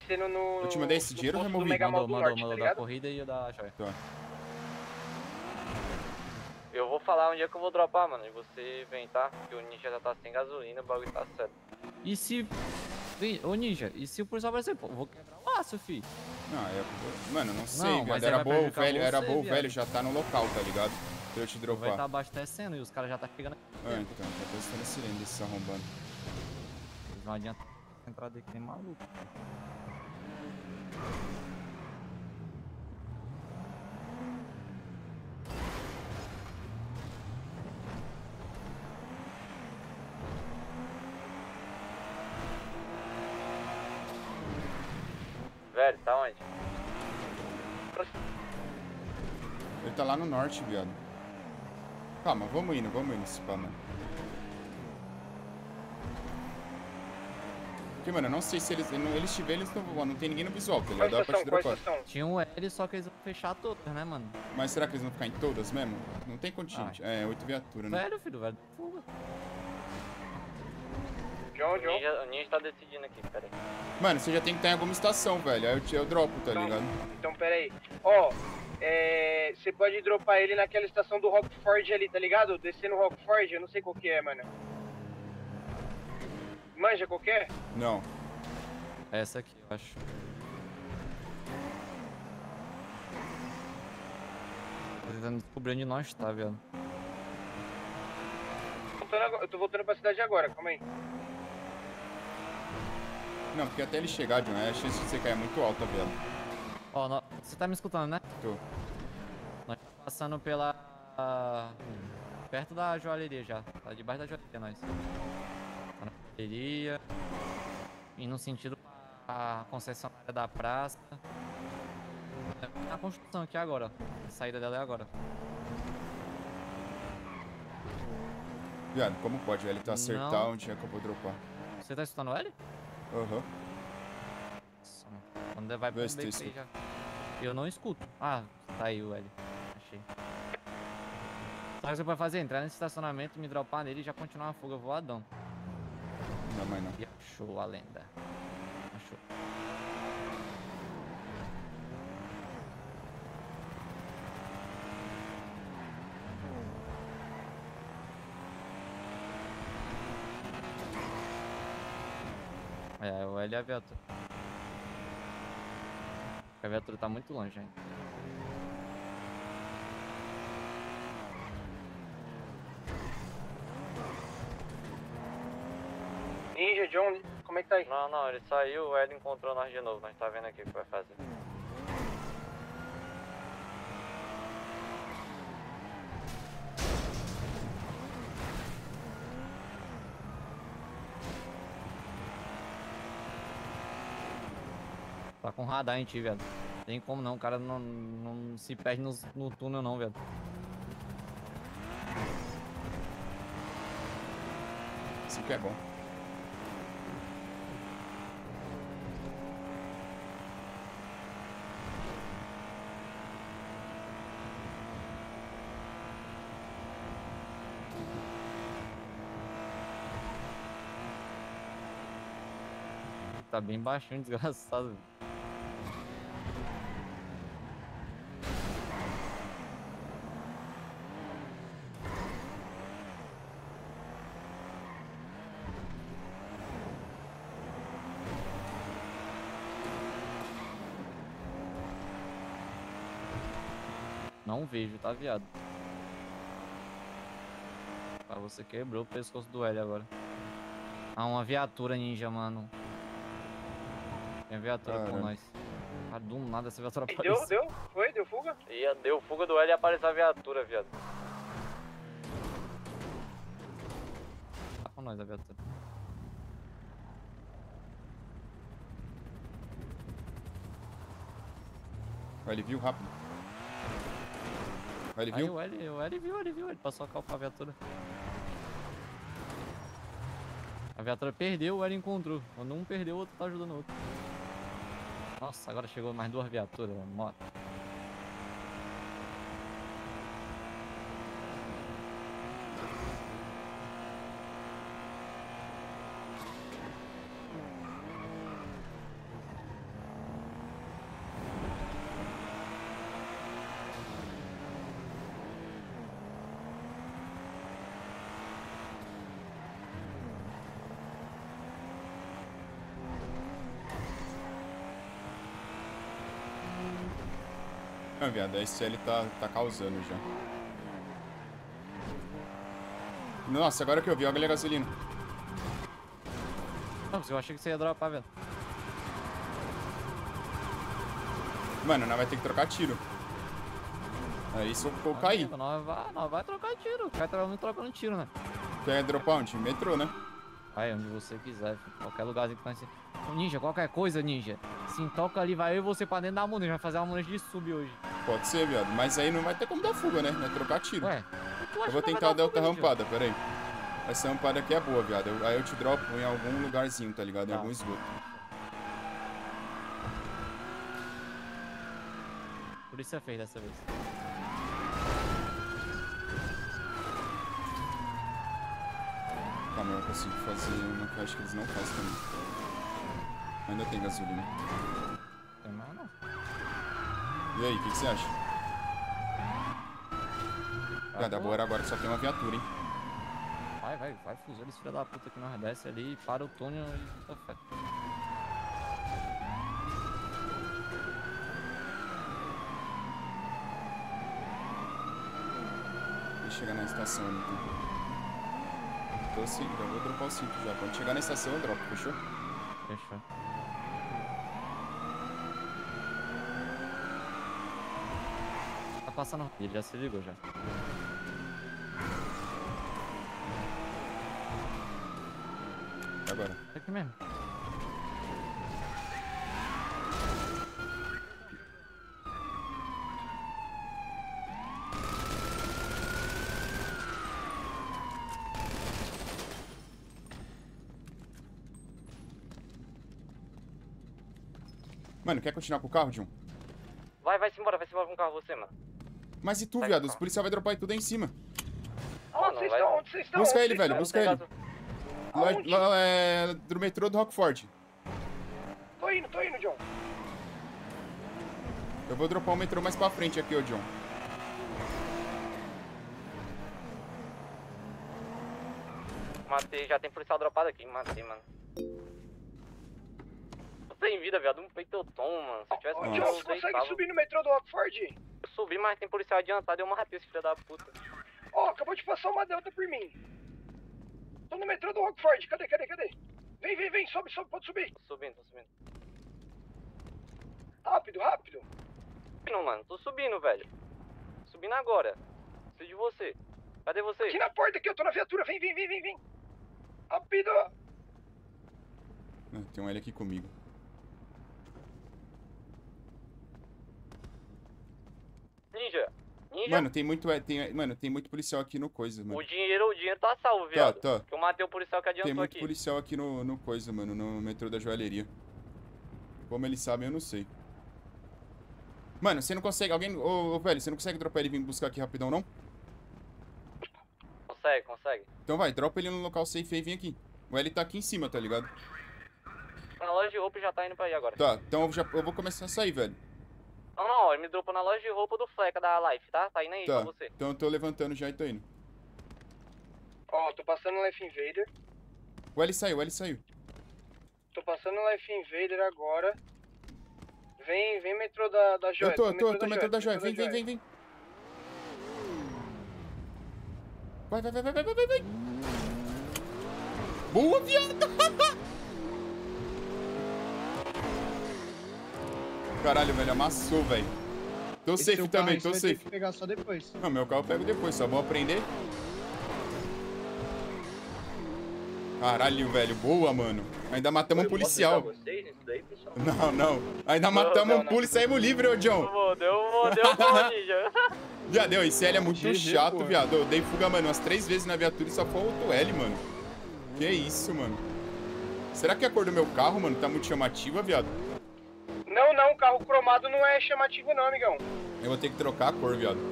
descendo no... Eu te mandei esse dinheiro ou posto do removi? Mega Mall do Norte, Mandou tá da ligado? corrida e o da joia. Tá. Eu vou falar onde é que eu vou dropar, mano. E você vem, tá? Porque o Ninja já tá sem gasolina, o bagulho tá certo. E se... Ô, Ninja, e se o policial aparecer? Pô, vou quebrar o laço, fi. Não, mano, não sei, Não, viado. mas Era aí vai bom o prejudicar velho, era você, bom o velho viado. já tá no local, tá ligado? Pra eu te Vai dropar. estar abastecendo e os caras já tá chegando aqui. Ah, então, tá testando esse cilindro, esses arrombando. Eles não adianta entrar daqui nem maluco. Velho, tá onde? Ele tá lá no norte, viado. Calma, vamos indo, esse pá, mano. Porque, mano, eu não sei se eles tiverem, eles não tem ninguém no visual, tá Qual ligado? Dá pra te estação? Qual dropar. estação? Tinha um L, só que eles vão fechar todas, né, mano? Mas será que eles vão ficar em todas mesmo? Não tem contingente. É, 8 viaturas, né? Velho, filho, velho. Fuga. John. O Ninja tá decidindo aqui, pera aí. Mano, você já tem que estar em alguma estação, velho. Aí eu dropo, tá ligado? Então, pera aí. Ó, você pode dropar ele naquela estação do Rockford ali, tá ligado? Descendo o Rockford, eu não sei qual que é, mano. Manja qualquer? Não. Essa aqui, eu acho. Tô tentando descobrir onde nós tá, velho. Eu tô voltando pra cidade agora, calma aí. Não, porque até ele chegar, John, a chance de você cair é muito alta, velho. Ó, você tá me escutando, né? Tô. Nós tá passando pela... perto da joalheria já. Tá debaixo da joalheria, nós. Tá na joalheria. Indo no sentido pra concessionária da praça. É a construção aqui agora, ó. A saída dela é agora. Viado, como pode, velho? Tá acertar Não. onde é que eu vou dropar. Você tá escutando ele? Aham. Nossa, mano. Quando vai pro Vê se tu beco aí escuta. já... Eu não escuto. Ah, tá aí o L. Achei. Sabe o que você pode fazer? Entrar nesse estacionamento, me dropar nele e já continuar a fuga voadão. Não, mas não. E achou a lenda. Achou. É, o L é a viatura. A viatura tá muito longe ainda. Ninja, John, como é que tá aí? Não, ele saiu, o Ed encontrou nós de novo. Nós tá vendo aqui o que vai fazer. Tá com radar em ti, velho. Tem como não, o cara não se perde no túnel não, velho. Isso que é bom. Tá bem baixinho, desgraçado, velho. Não vejo, tá, viado? Ah, você quebrou o pescoço do L agora. Ah, uma viatura ninja, mano. Tem viatura com Caramba. nós. Ah, do nada essa viatura apareceu. Deu fuga? Deu fuga do L e apareceu a viatura, viado. Tá com nós a viatura. Ele viu rápido. Ele Aí viu? o L viu, ele passou a calça a viatura. A viatura perdeu, o L encontrou. Quando um perdeu, o outro tá ajudando o outro. Nossa, agora chegou mais duas viaturas, moto. Ah, viado, a SL tá causando já. Nossa, agora que eu vi, olha a gasolina. Não, eu achei que você ia dropar, velho. Mano, nós vai ter que trocar tiro. Aí se eu cair. Nós vai trocar tiro. O cara não trocando tiro, né? Quer dropar onde? Metrô, né? Vai onde você quiser, filho. Qualquer lugarzinho que nós... Ô, Ninja, qualquer coisa, Ninja. Se toca ali, vai eu e você pra dentro da Muniz. Vai fazer uma Muniz de sub hoje. Pode ser, viado. Mas aí não vai ter como dar fuga, né? Vai trocar tiro. Ué, Eu vou tentar dar outra rampada, pera aí. Essa rampada aqui é boa, viado. Aí eu te dropo em algum lugarzinho, tá ligado? Em Tá. algum esgoto. Polícia fez dessa vez. Calma, eu consigo fazer uma que eu acho que eles não fazem também. Ainda tem gasolina. Tem mais não. E aí, o que você acha? Viado, agora só tem uma viatura, hein? Vai, fuzil esse filho da puta que nós desce ali, para o túnel e tá fé. Deixa eu chegar na estação ali, então. Tô sim, já vou dropar o cinto já. Quando chegar na estação eu dropo, fechou? Fechou. Tá passando, ele já se ligou já. Agora. É aqui mesmo. Mano, quer continuar com o carro, John? Vai-se embora com o carro você, mano. Mas e tu, Vai viado? com o Os carro. policiais vão dropar tudo aí em cima. Onde vocês estão? Onde vocês estão? Busca Onde ele, vocês velho, estão? busca ele. Aonde? Lá é do metrô do Rockford. Tô indo, John. Eu vou dropar o metrô mais pra frente aqui, ô John. Matei, já tem policial dropado aqui, matei, mano. Tô sem vida, viado, um peito eu tomo, mano. Se eu tivesse Ô, Nossa. John, eu você consegue deitava. subir no metrô do Rockford? Eu subi, mas tem policial adiantado, eu matei esse filho da puta. Ó, acabou de passar uma delta por mim. Tô no metrô do Rockford, cadê? Vem, sobe, pode subir. Tô subindo. Rápido. Não, mano, tô subindo, velho. Subindo agora. Preciso de você. Cadê você? Aqui na porta, aqui, eu tô na viatura, vem. Rápido. Tem um L aqui comigo. Ninja. Mano, tem muito policial aqui no coisa, mano. O dinheiro tá salvo, viado. Tá. Que eu matei o policial que adiantou Tem muito aqui. policial aqui no coisa, mano, no metrô da joalheria. Como eles sabem, eu não sei. Mano, você não consegue... Ô, velho, você não consegue dropar ele e vir buscar aqui rapidão, não? Consegue. Então vai, dropa ele no local safe e vem aqui. O L tá aqui em cima, tá ligado? Na loja de roupa e já tá indo pra aí agora. Tá, então eu vou começar a sair, velho. Não, ele me dropou na loja de roupa do Fleca da Life, tá? Tá indo aí Tá, pra você. então eu tô levantando já e tô indo. Ó, tô passando no Life Invader. O L saiu. Tô passando no Life Invader agora. Vem metrô da Joia. Eu tô metrô da joia. Vem. Vai. Boa, viado! Caralho, velho, amassou, velho. Tô Esse safe seu também, carro tô aí você vai ter safe. que pegar só depois. Não, meu carro eu pego depois, só vou aprender. Caralho, velho, boa, mano. Ainda matamos um policial. Não. Ainda matamos um policial e saímos livres, ô John. Deu bom, Ninja. Já deu, esse L é muito GG, chato, pô. viado. Eu dei fuga, mano, umas 3 vezes na viatura e só faltou o L, mano. Que isso, mano. Será que a cor do meu carro, mano, tá muito chamativa, viado? Não, carro cromado não é chamativo não, amigão. Eu vou ter que trocar a cor, viado.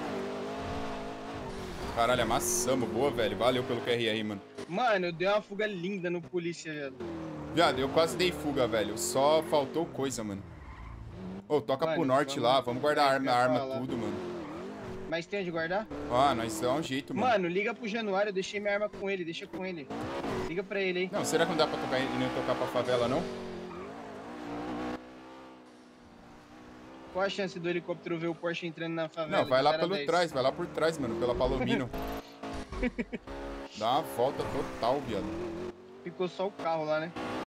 Caralho, amassamos. Boa, velho. Valeu pelo QRR, mano. Mano, eu dei uma fuga linda no polícia, viado. Viado, eu quase dei fuga, velho. Só faltou coisa, mano. Ô, toca Mano, pro norte vamos- lá. Vamos guardar é, arma, falar. tudo, mano. Mas tem onde guardar? Ah, nós dá um jeito, mano. Mano, liga pro Januário, eu deixei minha arma com ele, deixa com ele. Liga pra ele aí. Não, será que não dá pra tocar, não tocar pra favela, não? Qual a chance do helicóptero ver o Porsche entrando na favela? Não, vai De lá 0 a pelo 10? trás, vai lá por trás, mano, pela Palomino. Dá uma volta total, viado. Ficou só o carro lá, né?